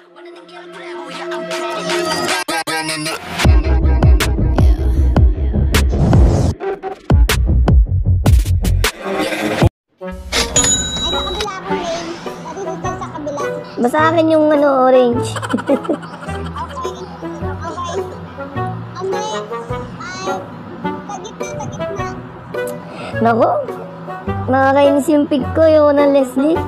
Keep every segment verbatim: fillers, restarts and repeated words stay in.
Basta akin yung ano, orange. Nako, nakakainis yung pick ko, yung ng Leslie.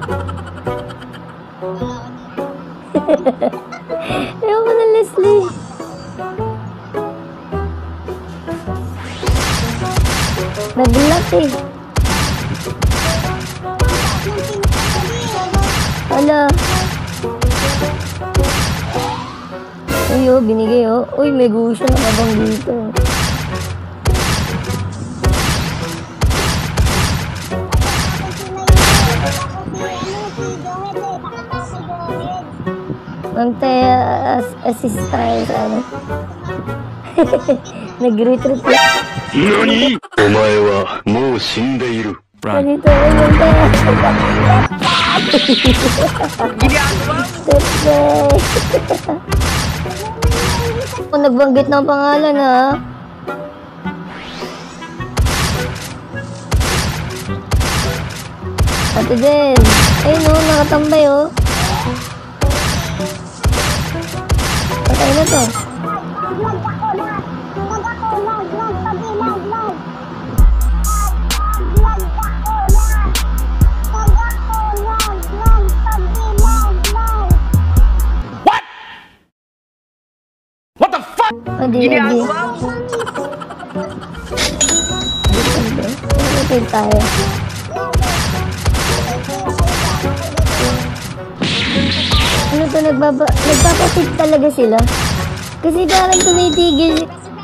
Ayoko ng Leslie. Nag-lock eh. Ala. Uy, oh, binigay, oh. Uy, may gusto na kabang dito. Magtaya as assist tayo sa ano. Nag-retreat lang. Nani? Omae wa mou shindeiru. Ganito ko magtaya. Kung nagbanggit ng pangalan, ha? Ate din. Ayun, oh, nakatambay, oh. Patay na to. What? What the fuck? Adi, adi. Adi tayo. Ano to, nagbaba, nagpapasit talaga sila? Kasi parang tumitigil.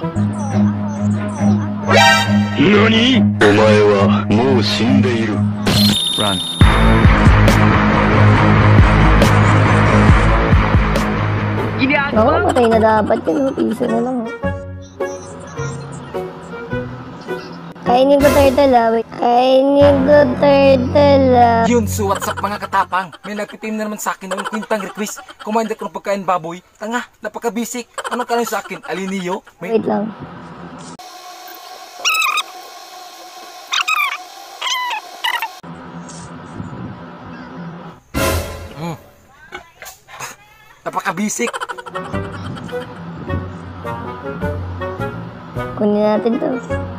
Nani? Omae wa mou shindeiru. Run. Ako, patay na dapat yun. Piso na lang. Kainin ko turtle ah. Kainin ko turtle ah. Yun, so what's up mga katapang? May nagpipim na naman sa akin ng kwintang request. Kumain ko ng pagkain baboy. Tanga, napaka-basic. Anong kanin sa akin? Aliniyo? May... Wait lang. Hmm. Napaka-basic. Kunin natin to.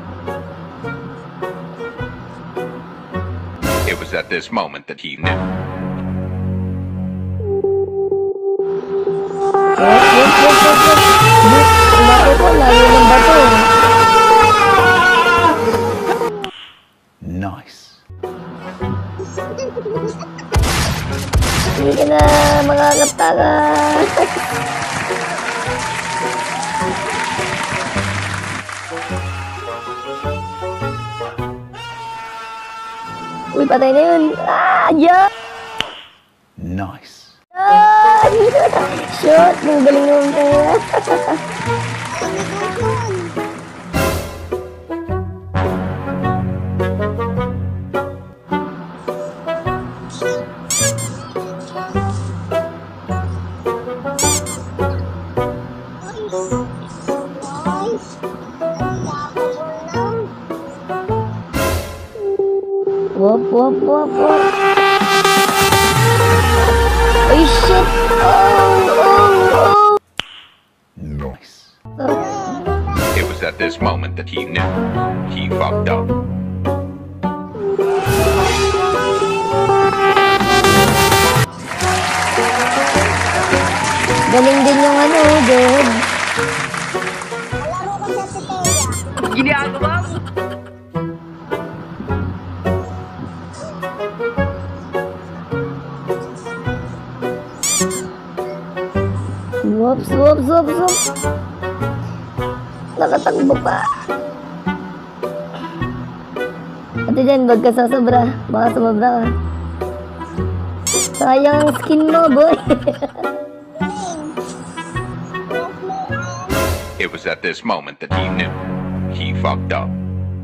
It was at this moment that he knew. Yes, yes, yes, yes, yes. Bato ko, lalo ng bato. Nice. Hindi ka na makakaptaka. Uy, patay na yun. Ah, yeah! Nice. Ah, shot! Ang galing naman tayo. Wop, wop, wop, wop. Oh, shit. Oh, oh, oh. Nice. Oh. It was at this moment that he knew. He fucked up. Galing din yung ano, Dad. Ginagawa mo? Whoops, whoops, whoops, whoops. Nakatakbo pa. Ate dyan, wag ka sasobra. Baka sumobra ka. Sayang ang skin mo, boy. It was at this moment that he knew. He fucked up.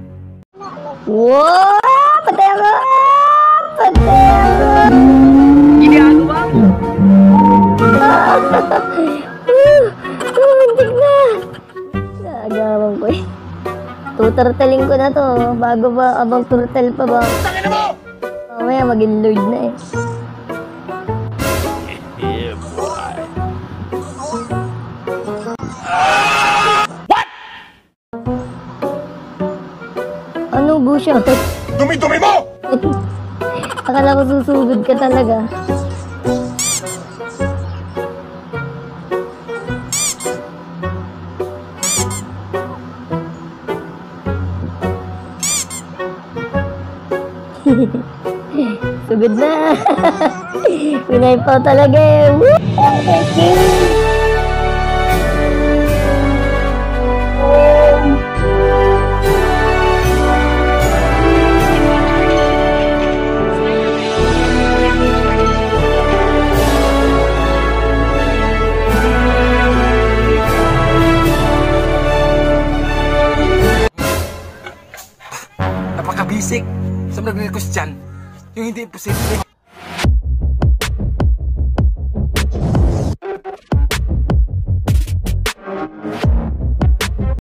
Wow! Patay ako! Patay ako! Ginagawa mo? Ah! tuturtalin ko na to. Bago ba, abang turtle pa ba? Tangina mo! Mamaya maging lord na eh. Ano, Busyo? Dumi-dumi mo! Akala ko susugod ka talaga. Sugod na. Pinay pa talaga eh. Woo! Thank you. Napaka-basic. Sa mga request dyan, yung hindi imposible.